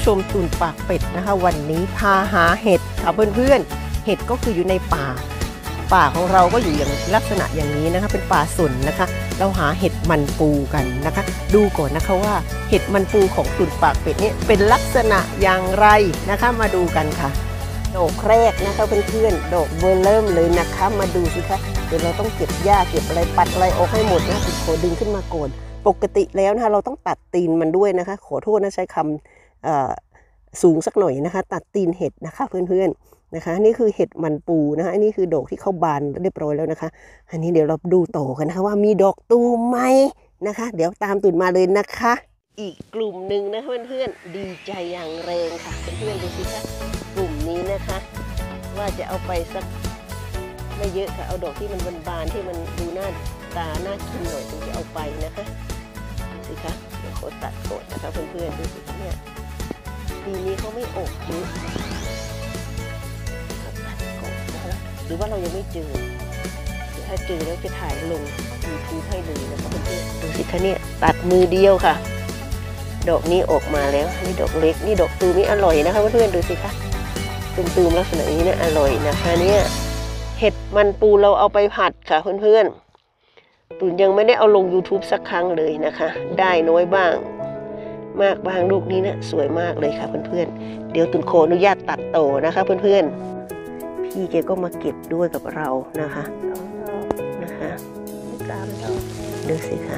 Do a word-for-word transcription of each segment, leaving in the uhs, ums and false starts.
ชมตุ่นปากเป็ดนะคะวันนี้พาหาเห็ดค่ะเพื่อนๆเห็ดก็คืออยู่ในป่าป่าของเราก็อยู่อย่างลักษณะอย่างนี้นะคะเป็นป่าสนนะคะเราหาเห็ดมันปูกันนะคะดูก่อนนะคะว่าเห็ดมันปูของตุ่นปากเป็ดนี่เป็นลักษณะอย่างไรนะคะมาดูกันค่ะดอกแรกนะคะเพื่อนๆดอกเบอร์เริ่มเลยนะคะมาดูสิคะเดี๋ยวเราต้องเก็บหญ้าเก็บอะไรปัดอะไรออกให้หมดนะติดโคดึงขึ้นมาก่อนปกติแล้วนะคะเราต้องตัดตีนมันด้วยนะคะขอโทษนะใช้คำสูงสักหน่อยนะคะตัดตีนเห็ดนะคะเพื่อนๆนะคะนี่คือเห็ดมันปูนะคะอันนี้คือดอกที่เข้าบานเรียบร้อยแล้วนะคะอันนี้เดี๋ยวเราดูต่อกันนะคะว่ามีดอกตูมไหมนะคะเดี๋ยวตามตุ่นมาเลยนะคะอีกกลุ่มหนึ่งนะเพื่อนๆดีใจอย่างแรงค่ะเพื่อนๆดูสิคะกลุ่มนี้นะคะว่าจะเอาไปสักไม่เยอะค่ะเอาดอกที่มันบานๆที่มันดูหน้าตาน่ากินหน่อยถึงจะเอาไปนะคะดูสิคะเดี๋ยวขอตัดก่อนนะคะเพื่อนๆดูสิคะเนี่ยปีนี้เขาไม่ออกเยอะตัดก่อนนะคะหรือว่าเรายังไม่เจอเดี๋ยวถ้าเจอแล้วจะถ่ายลงยูทูบให้ดูนะคะเพื่อนๆดูสิคะเนี่ยตัดมือเดียวค่ะดอกนี้ออกมาแล้วนี่ดอกเล็กนี่ดอกตูมนี่อร่อยนะคะเพื่อนๆดูสิคะตูมๆลักษณะนี้เนี่ยอร่อยนะคะเนี่ยเห็ดมันปูเราเอาไปผัดค่ะเพื่อนๆตุ่นยังไม่ได้เอาลง ยูทูบ สักครั้งเลยนะคะได้น้อยบ้างมากบ้างลูกนี้เนี่ยสวยมากเลยค่ะเพื่อนๆเดี๋ยวตุ่นขออนุญาตตัดต่อนะคะเพื่อนๆพี่แกก็มาเก็บด้วยกับเรานะคะนะคะดูสิคะ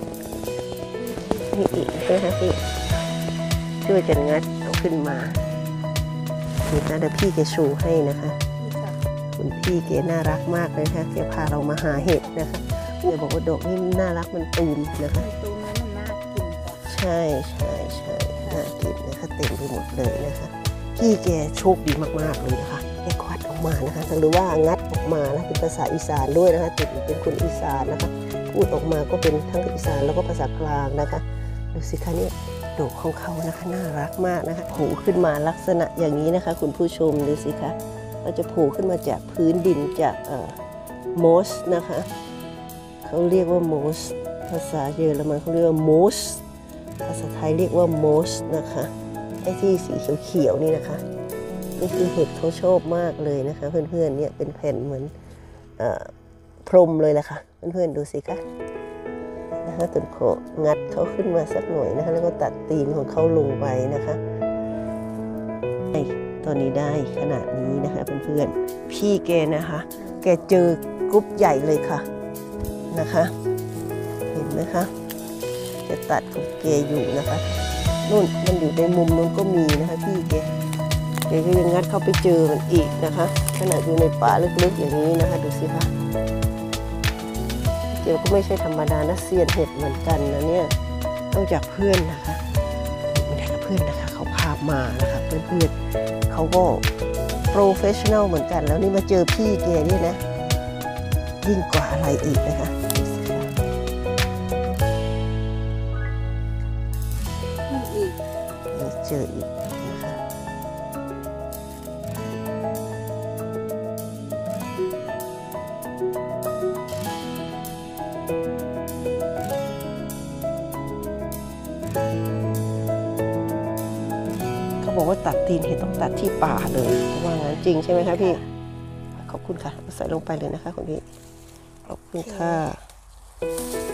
นี่อีกนะคะพี่ช่วยกันงัดเอาขึ้นมานี่นะเดี๋ยวพี่แกโชว์ให้นะคะคุณพี่แกน่ารักมากเลยค่ะแกพาเรามาหาเห็ดนะคะแกบอกว่าดอกนี่น่ารักมันตูมนะคะตูมมันน่ากินใช่ใช่ใช่น่ากินนะคะเต็มไปหมดเลยนะคะพี่แกโชคดีมากๆเลยนะคะแกควัดออกมานะคะหรือว่างัดออกมานะเป็นภาษาอีสานด้วยนะคะติดเป็นคนอีสานนะคะพูดออกมาก็เป็นทั้งอีสานแล้วก็ภาษากลางนะคะดูสิคะเนี่ยดอกของเขานะคะน่ารักมากนะคะโผล่ขึ้นมาลักษณะอย่างนี้นะคะคุณผู้ชมดูสิคะเราจะโผล่ขึ้นมาจากพื้นดินจากเอ่อมอสนะคะเขาเรียกว่ามอสภาษาเยอรมันเขาเรียกว่ามอสภาษาไทยเรียกว่ามอสนะคะไอ้ที่สีเขียวๆนี่นะคะนี่คือเห็ดเขาชอบมากเลยนะคะเพื่อนๆเนี่ยเป็นแผ่นเหมือนพรมเลยแหละค่ะเพื่อนๆดูสิคะนะคะตุ่นโขงัดเขาขึ้นมาสักหน่อยนะคะแล้วก็ตัดตีนของเขาลงไปนะคะตอนนี้ได้ขนาดนี้นะคะเพื่อนๆพี่แกนะคะแกเจอกรุ๊ปใหญ่เลยค่ะนะคะเห็นไหมคะจะตัดของแกอยู่นะคะนู่นมันอยู่ในมุมนู้นก็มีนะคะพี่แกแกก็ยังงัดเข้าไปเจอมันอีกนะคะขนาดอยู่ในป่าลึกๆอย่างนี้นะคะดูสิคะเดี๋ยวก็ไม่ใช่ธรรมดานะเซียนเห็ดเหมือนกันนะเนี่ยนอกจากเพื่อนนะคะไม่ได้กับเพื่อนนะคะเขาพามานะคะเพื่อนๆเขาก็โปรเฟชชั่นอลเหมือนกันแล้วนี่มาเจอพี่แกนี่นะยิ่งกว่าอะไรอีกนะคะอีกเจออีกนะคะเขาบอกว่าตัดตีนเห็ดต้องตัดที่ป่าเลยว่างั้นจริงใช่ไหมคะพี่ขอบคุณค่ะใส่ลงไปเลยนะคะคุณพี่ขอบคุณค่ะ